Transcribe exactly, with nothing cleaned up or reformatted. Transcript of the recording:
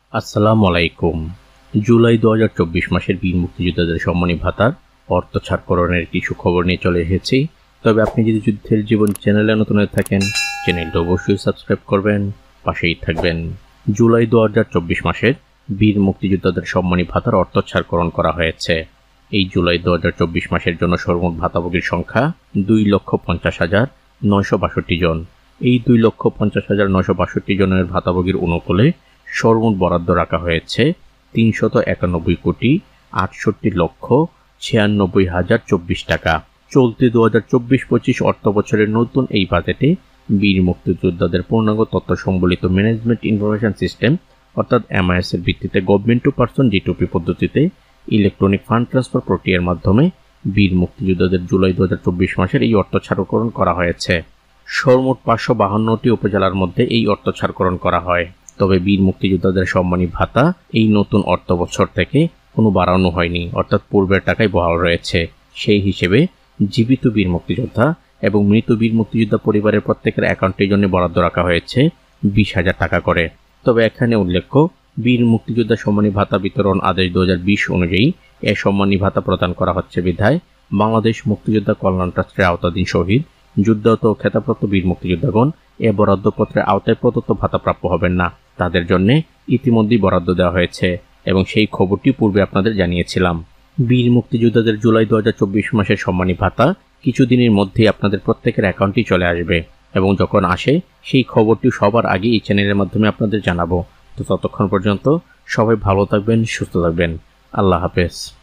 আসসালামু আলাইকুম। জুলাই দু হাজার চব্বিশ মাসের বীর মুক্তিযোদ্ধাদের সম্মানী ভাতার অর্থ ছাড়করণের কিছু খবর নিয়ে চলে এসেছি। তবে আপনি যদি যুদ্ধের জীবন চ্যানেলে নতুন হয়ে থাকেন, চ্যানেলটা অবশ্যই সাবস্ক্রাইব করবেন, পাশেই থাকবেন। জুলাই দু হাজার চব্বিশ মাসের বীর মুক্তিযোদ্ধাদের সম্মানী ভাতার অর্থ ছাড়করণ করা হয়েছে। এই জুলাই দু হাজার চব্বিশ মাসের জন্য সর্বমোট ভাতাভোগীর সংখ্যা দুই লক্ষ পঞ্চাশ হাজার নয়শো বাষট্টি জন। এই দুই লক্ষ পঞ্চাশ হাজার নয়শো বাষট্টি জনের ভাতাভোগীর অনুকূলে সর্বমোট বরাদ্দ রাখা হয়েছে তিনশত একানব্বই কোটি আটষট্টি লক্ষ ছিয়ানব্বই হাজার চব্বিশ টাকা। চলতি দু হাজার চব্বিশ পঁচিশ অর্থ বছরের নতুন এই বাজেটে বীর মুক্তিযোদ্ধাদের পূর্ণাঙ্গ তথ্য সম্বলিত ম্যানেজমেন্ট ইনফরমেশন সিস্টেম অর্থাৎ এমআইএস এর ভিত্তিতে গভর্নমেন্ট টু পার্সন জিটিপি পদ্ধতিতে ইলেকট্রনিক ফান্ড ট্রান্সফার প্রক্রিয়ার মাধ্যমে বীর মুক্তিযোদ্ধাদের জুলাই দু হাজার চব্বিশ মাসের এই অর্থ ছাড়করণ করা হয়েছে। সর্বমোট পাঁচশো বাহান্নটি উপজেলার মধ্যে এই অর্থ ছাড়করণ করা হয়। তবে বীর মুক্তিযোদ্ধাদের সম্মানী ভাতা এই নতুন অর্থ বছর থেকে কোনো বাড়ানো হয়নি, অর্থাৎ পূর্বের টাকাই বহাল রয়েছে। সেই হিসেবে জীবিত বীর মুক্তিযোদ্ধা এবং মৃত বীর মুক্তিযোদ্ধা পরিবারের প্রত্যেকের অ্যাকাউন্টের জন্য বরাদ্দ রাখা হয়েছে বিশ হাজার টাকা করে। তবে এখানে উল্লেখ্য, বীর মুক্তিযোদ্ধা সম্মানী ভাতা বিতরণ আদেশ দু হাজার বিশ অনুযায়ী এ সম্মানী ভাতা প্রদান করা হচ্ছে বিধায় বাংলাদেশ মুক্তিযোদ্ধা কল্যাণ ট্রাস্টের আওতাধীন শহীদ, যুদ্ধাহত ও খেতাবপ্রাপ্ত বীর মুক্তিযোদ্ধাগণ এ বরাদ্দপত্রের আওতায় প্রদত্ত ভাতা প্রাপ্য হবেন না। তাদের জন্য ইতিমধ্যেই বরাদ্দ দেওয়া হয়েছে এবং সেই খবরটি পূর্বে আপনাদের জানিয়েছিলাম। বীর মুক্তিযোদ্ধাদের জুলাই দু হাজার চব্বিশ মাসের সম্মানী ভাতা কিছুদিনের মধ্যেই আপনাদের প্রত্যেকের অ্যাকাউন্টে চলে আসবে এবং যখন আসে সেই খবরটি সবার আগে এই চ্যানেলের মাধ্যমে আপনাদের জানাবো। তো ততক্ষণ পর্যন্ত সবাই ভালো থাকবেন, সুস্থ থাকবেন। আল্লাহ হাফেজ।